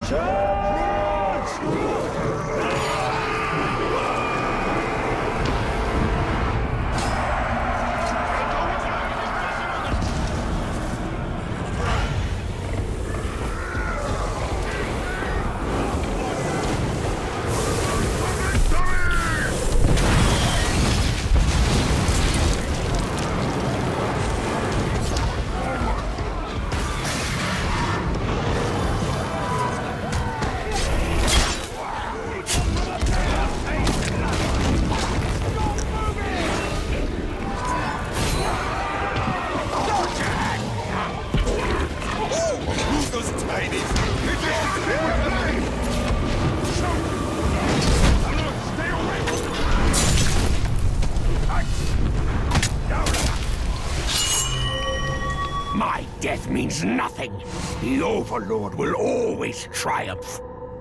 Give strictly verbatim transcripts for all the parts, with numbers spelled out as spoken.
My death means nothing. The Overlord will always triumph.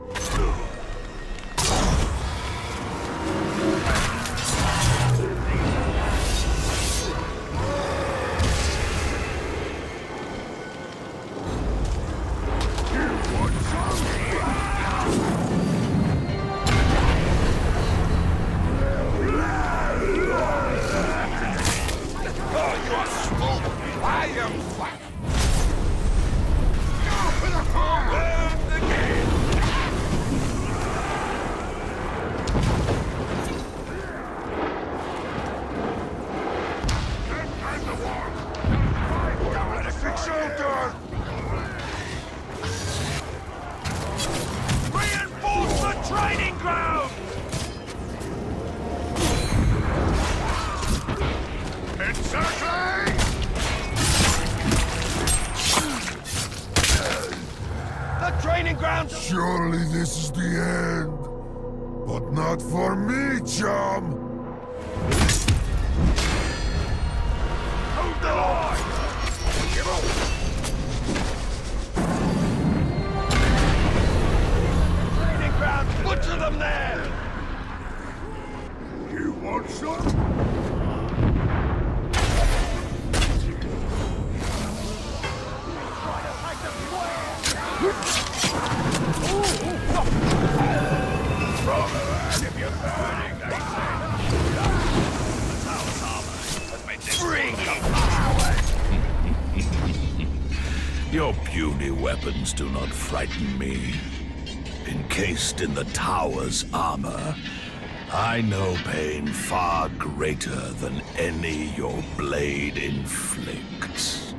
Surely this is the end. But not for me, chum! Hold the line! Give up! Training ground! Butcher them there! You want some? Your puny weapons do not frighten me. Encased in the tower's armor, I know pain far greater than any your blade inflicts.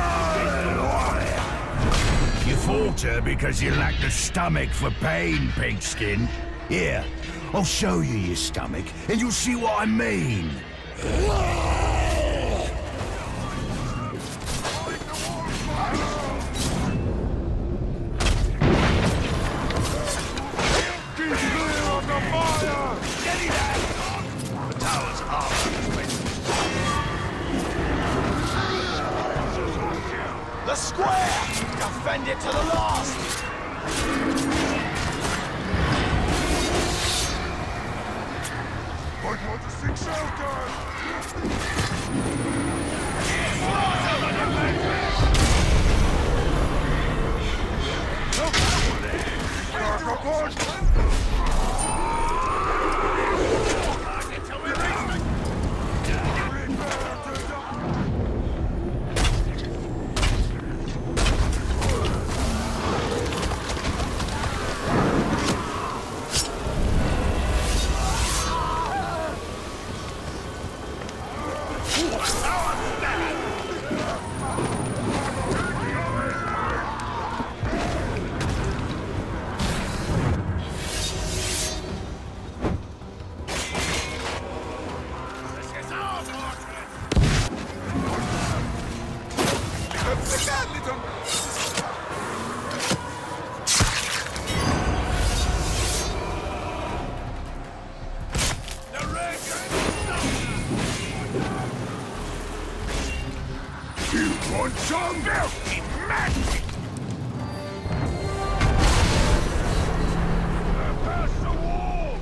You falter because you lack the stomach for pain, Pigskin. Here, I'll show you your stomach, and you'll see what I mean. The square! Defend it to the last! Might want to seek shelter! Want some filthy magic! Pass the wall!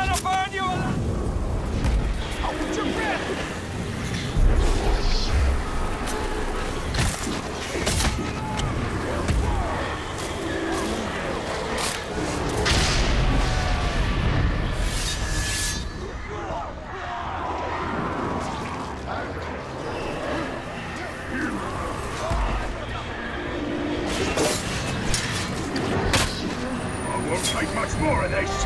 gonna burn you alive! Hold your breath! Take much more of this.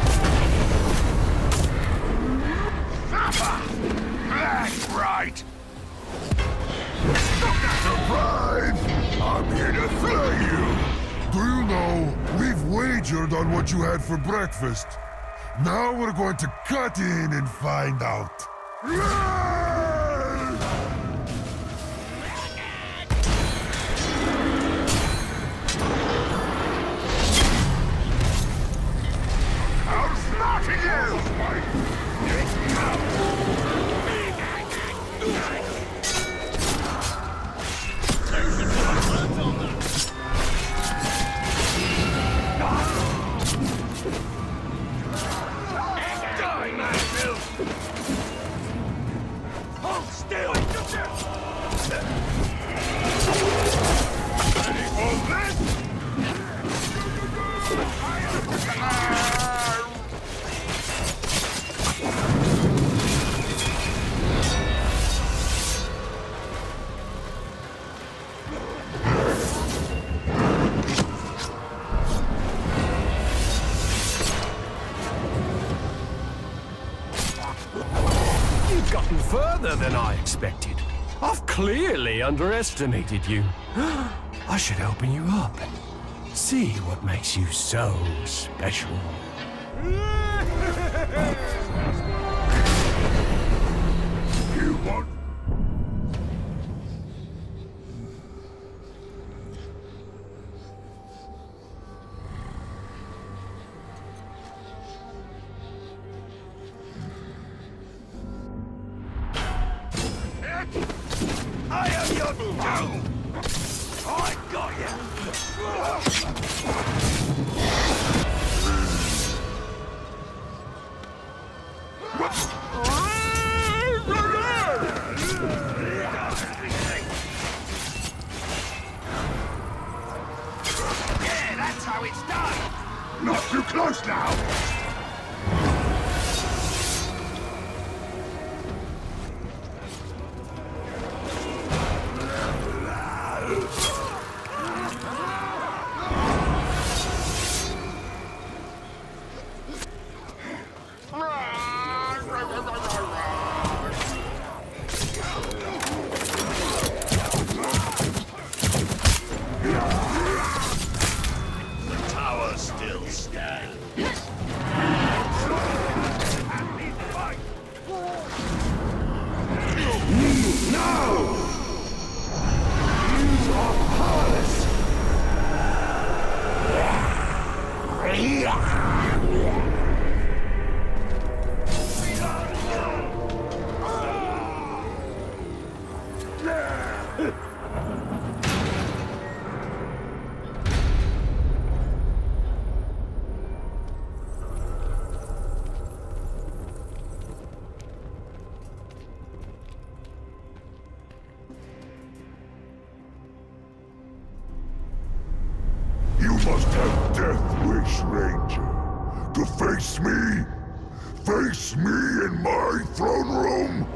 That's right. Surprise! I'm here to slay you! Do you know, we've wagered on what you had for breakfast. Now we're going to cut in and find out. Further than I expected. I've clearly underestimated you. I should open you up. See what makes you so special. You want... I am your doom! I got you! Yeah, that's how it's done! Not too close now! You must have Death Wish, Ranger. To face me? Face me in my throne room?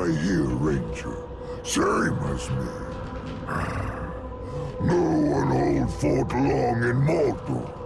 hear, Ranger. Same as me. No one hold fort long in Mordor.